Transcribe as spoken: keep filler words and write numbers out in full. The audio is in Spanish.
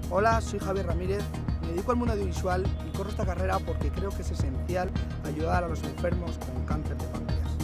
Hola, soy Javier Ramírez, me dedico al mundo audiovisual y corro esta carrera porque creo que es esencial ayudar a los enfermos con cáncer de páncreas.